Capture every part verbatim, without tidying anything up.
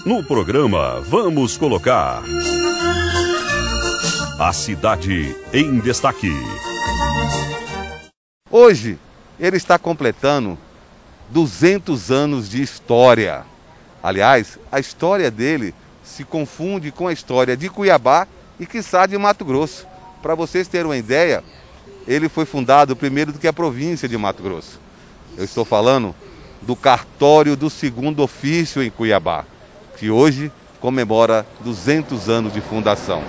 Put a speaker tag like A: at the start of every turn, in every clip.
A: No programa Vamos Colocar a cidade em destaque.
B: Hoje ele está completando duzentos anos de história. Aliás, a história dele se confunde com a história de Cuiabá e quiçá de Mato Grosso. Para vocês terem uma ideia, ele foi fundado primeiro do que a província de Mato Grosso. Eu estou falando do cartório do segundo ofício em Cuiabá, que hoje comemora duzentos anos de fundação.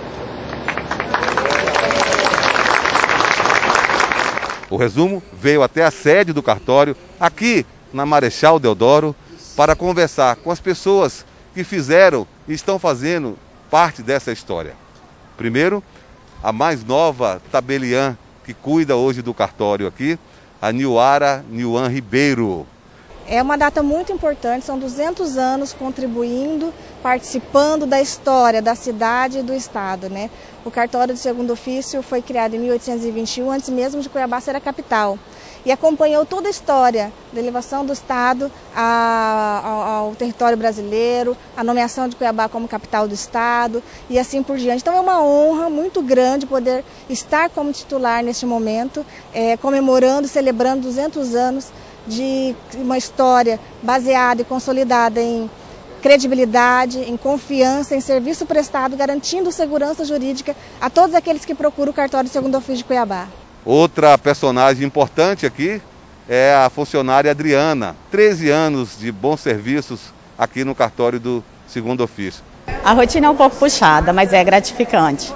B: O resumo veio até a sede do cartório, aqui na Marechal Deodoro, para conversar com as pessoas que fizeram e estão fazendo parte dessa história. Primeiro, a mais nova tabeliã que cuida hoje do cartório aqui, a Nilara Nilwan Ribeiro.
C: É uma data muito importante, são duzentos anos contribuindo, participando da história da cidade e do estado, né? O cartório do segundo ofício foi criado em mil oitocentos e vinte e um, antes mesmo de Cuiabá ser a capital. E acompanhou toda a história da elevação do estado a, ao, ao território brasileiro, a nomeação de Cuiabá como capital do estado e assim por diante. Então é uma honra muito grande poder estar como titular neste momento, é, comemorando, celebrando duzentos anos de uma história baseada e consolidada em credibilidade, em confiança, em serviço prestado, garantindo segurança jurídica a todos aqueles que procuram o cartório do segundo ofício de Cuiabá.
B: Outra personagem importante aqui é a funcionária Adriana, treze anos de bons serviços aqui no cartório do segundo ofício.
D: A rotina é um pouco puxada, mas é gratificante.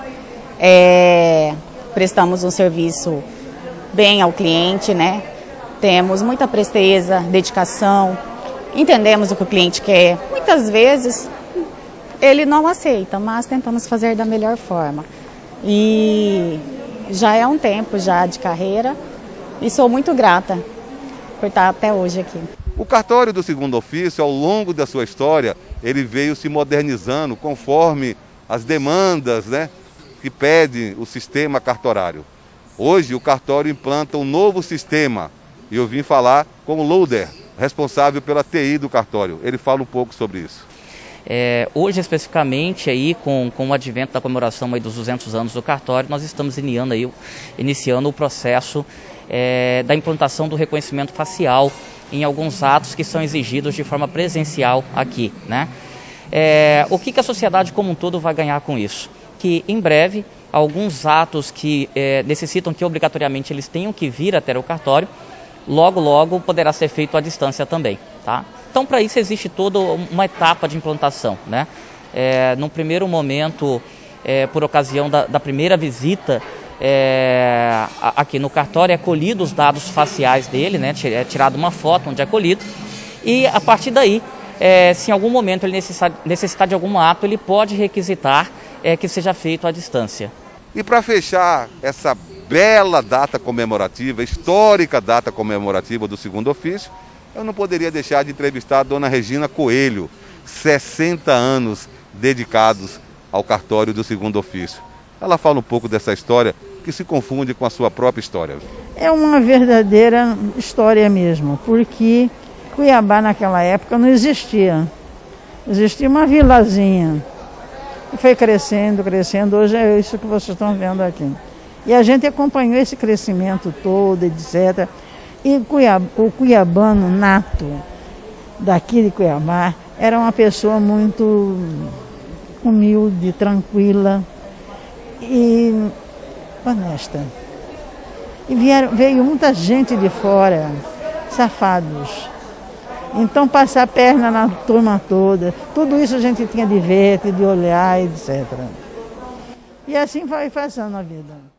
D: É, prestamos um serviço bem ao cliente, né? Temos muita presteza, dedicação, entendemos o que o cliente quer. Muitas vezes ele não aceita, mas tentamos fazer da melhor forma. E já é um tempo já de carreira e sou muito grata por estar até hoje aqui.
B: O cartório do segundo ofício, ao longo da sua história, ele veio se modernizando conforme as demandas, né, que pede o sistema cartorário. Hoje o cartório implanta um novo sistema e eu vim falar com o Loader, responsável pela T I do cartório. Ele fala um pouco sobre isso.
E: É, hoje, especificamente, aí, com, com o advento da comemoração aí dos duzentos anos do cartório, nós estamos iniciando, aí, iniciando o processo é, da implantação do reconhecimento facial em alguns atos que são exigidos de forma presencial aqui, né? É, o que, que a sociedade como um todo vai ganhar com isso? Que, em breve, alguns atos que é, necessitam que obrigatoriamente eles tenham que vir até o cartório, logo, logo poderá ser feito à distância também, tá? Então, para isso existe toda uma etapa de implantação, né? É, no primeiro momento, é, por ocasião da, da primeira visita é, aqui no cartório, é colhido os dados faciais dele, né? É tirada uma foto onde é colhido e, a partir daí, é, se em algum momento ele necessitar, necessitar de algum ato, ele pode requisitar é, que seja feito à distância.
B: E para fechar essa bela data comemorativa, histórica data comemorativa do segundo ofício, eu não poderia deixar de entrevistar a dona Regina Coelho, sessenta anos dedicados ao cartório do segundo ofício. Ela fala um pouco dessa história que se confunde com a sua própria história.
F: É uma verdadeira história mesmo, porque Cuiabá naquela época não existia. Existia uma vilazinha e foi crescendo, crescendo. Hoje é isso que vocês estão vendo aqui. E a gente acompanhou esse crescimento todo, etcétera. E Cuiabá, o cuiabano nato daqui de Cuiabá era uma pessoa muito humilde, tranquila e honesta. E vieram, veio muita gente de fora, safados. Então passar a perna na turma toda, tudo isso a gente tinha de ver, de olhar, etcétera. E assim vai passando a vida.